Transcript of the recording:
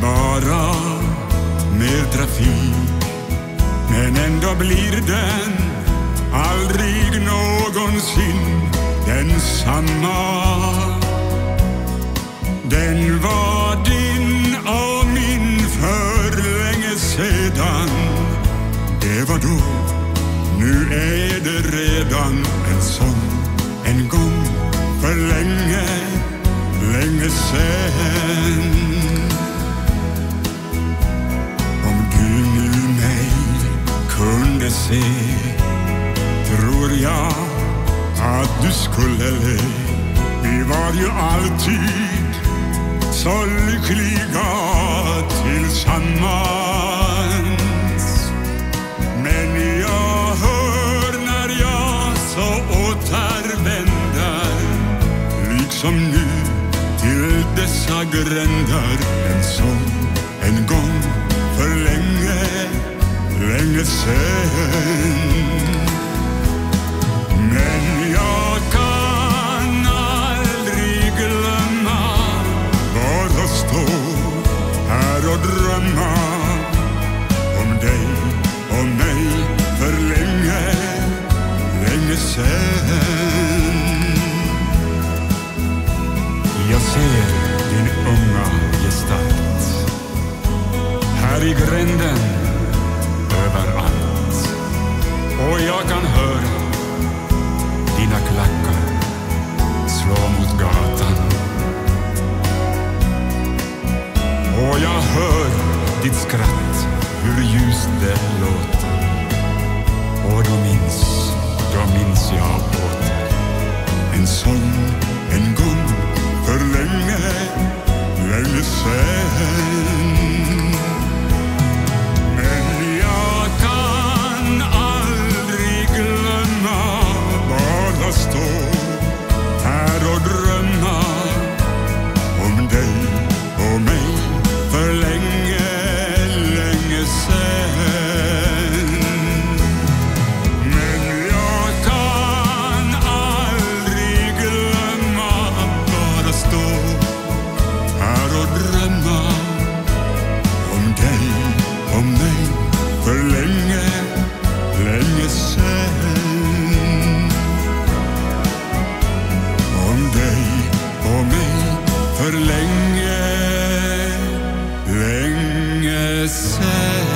bara mer trafik, men ändå blir den aldrig någonsin densamma. Den var din och min för länge sedan. Det var då, nu är det redan en sång. En gång för länge, länge sen. Om du nu mig kunde se, tror jag att du skulle le. Vi var ju alltid så lyckliga tillsammans. Men jag hör när jag så återvänder, liksom nu till dessa gränder, en sång en gång för länge, länge sen. Men jag kan aldrig glömma, bara stå här och drömma om dig och mig för länge, länge sen. Jag ser din unga gestalt här i gränden överallt, och jag kan höra dina klackar slå mot gatan. Och jag hör ditt skratt, hur ljust det låter. Och då minns jag åter en sång en gång för länge, länge sen. Men jag kan aldrig glömma, bara stå här och drömma om dig och mig för länge, länge sen. Men jag kan aldrig glömma, bara stå här och drömma om dig och mig för länge, länge sen. Om dig och mig för länge, länge sen.